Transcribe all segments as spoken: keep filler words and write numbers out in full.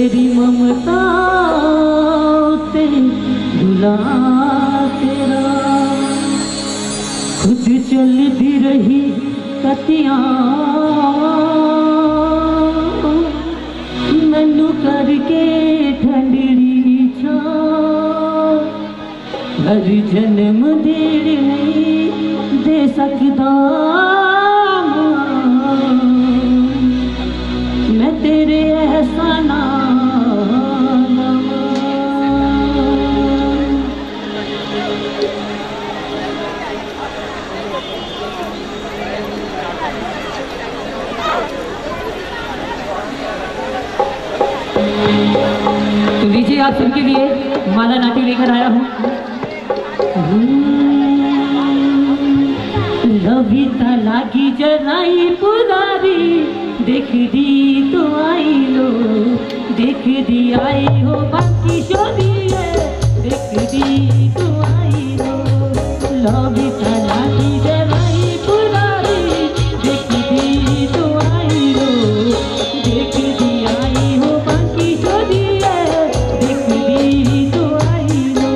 तेरी ममता ते भुला तेरा खुद चलती रही कतियां मैनू करके ठंडड़ी छा हर जन्म देर नहीं दे सकता मैं तेरे एहसाना तो लीजिए आप सबके लिए माला नाट्य लेकर आया हूँ। लविता लागी जराई पुरारी देख दी तो आई लो देख दी आई हो बाकी शोरी है देख दी तो आई लो लविता लागी जराई पुरारी देख दी तो आई लो देख दी आई हो बाकी शोरी है देख दी तो आई लो।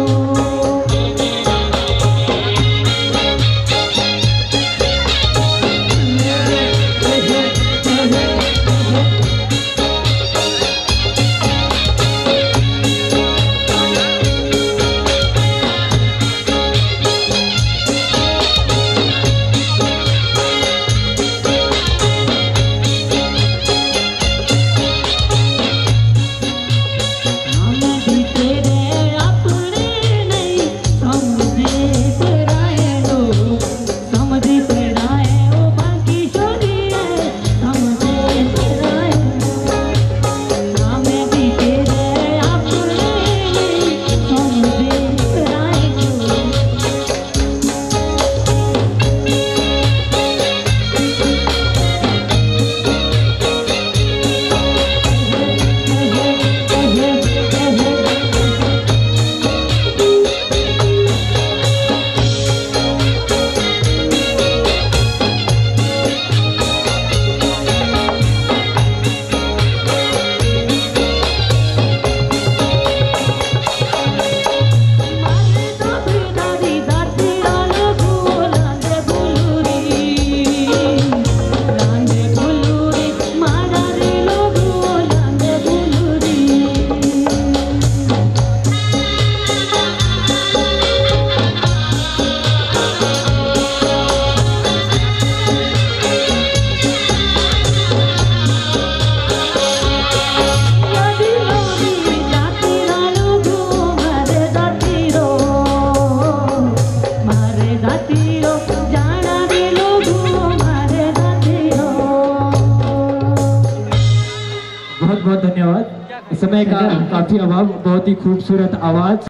बहुत बहुत धन्यवाद। इस समय का काफी अभाव, बहुत ही खूबसूरत आवाज।